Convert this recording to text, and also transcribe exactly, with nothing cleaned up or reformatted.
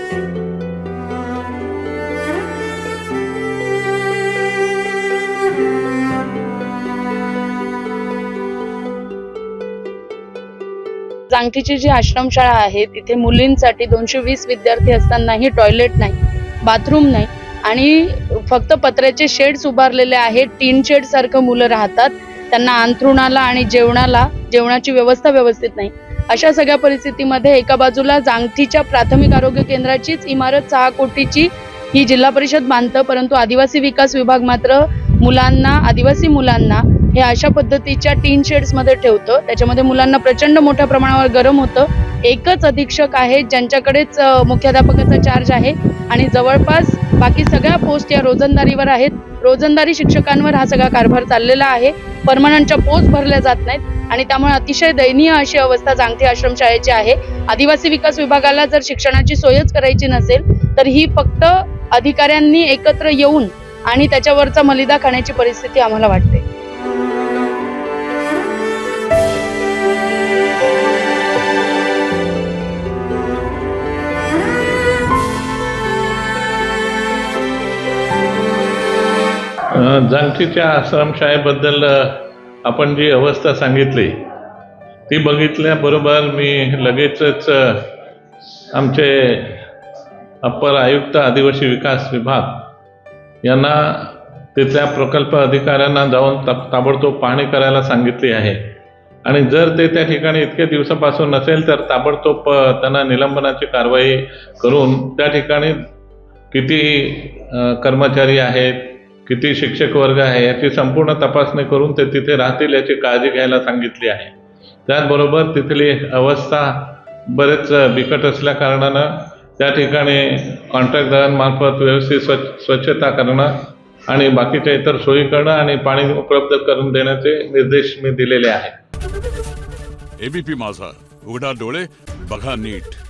जांगठीची जी आश्रमशाळा आहे तिथे मुलींसाठी दोनशे वीस विद्यार्थी असतानाही टॉयलेट नाही, बाथरूम नाही आणि फक्त पत्र्याचे शेड्स उभारलेले आहेत। टीन शेड सारखं मुलं राहतात, त्यांना अंथरुणाला आणि जेवणाला जेवणाची व्यवस्था व्यवस्थित नाही। अशा सगळ्या परिस्थितीमध्ये एका बाजूला जांगठीच्या प्राथमिक आरोग्य केंद्राचीच इमारत सहा कोटीची ही जिल्हा परिषद बांधतं, परंतु आदिवासी विकास विभाग मात्र मुलांना आदिवासी मुलांना हे अशा पद्धतीच्या टीन शेड्स मध्ये ठेवतं। त्याच्यामध्ये मुलांना प्रचंड मोठ्या प्रमाणावर गरम होतं। एकच अधीक्षक आहे ज्यांच्याकडेच मुख्याध्यापकाचा चार्ज आहे आणि जवळपास बाकी सगळ्या पोस्ट या रोजंदारीवर आहेत। रोजंदारी शिक्षकांवर हा सगळा कारभार चाललेला आहे। परमनंटच्या पोस्ट भरल्या जात नाहीत आणि त्यामुळे अतिशय दयनीय अशी अवस्था जांगठी आश्रमशाळेची आहे। आदिवासी विकास विभागाला जर शिक्षणाची सोयच करायची नसेल तर ही फक्त अधिकाऱ्यांनी एकत्र येऊन आणि त्याच्यावरचा मलिदा खाण्याची परिस्थिती आम्हाला वाटते। जांगठीच्या आश्रमशाळेबद्दल आपण जी अवस्था सांगितली ती बघितल्याबरोबर मी लगेचच आमचे अप्पर आयुक्त आदिवासी विकास विभाग यांना तिथल्या प्रकल्प अधिकाऱ्यांना जाऊन ताबडतोब पाहणी करायला सांगितली आहे आणि जर ते त्या ठिकाणी इतके दिवसापासून नसेल तर ताबडतोब त्यांना निलंबनाची कारवाई करून त्या ठिकाणी किती कर्मचारी आहेत, किती शिक्षक वर्ग आहे याची संपूर्ण तपासणी करून ते तिथे राहतील याची काळजी घ्यायला सांगितली आहे। त्याचबरोबर तिथली अवस्था बरेच बिकट असल्या कारणानं त्या ठिकाणी कॉन्ट्रॅक्टदारांमार्फत व्यवस्थित स्वच्छ स्वच्छता करणं आणि बाकीच्या इतर सोयी करणं आणि पाणी उपलब्ध करून देण्याचे निर्देश मी दिलेले आहेत। एबीपी माझा, उघडा डोळे बघा नीट।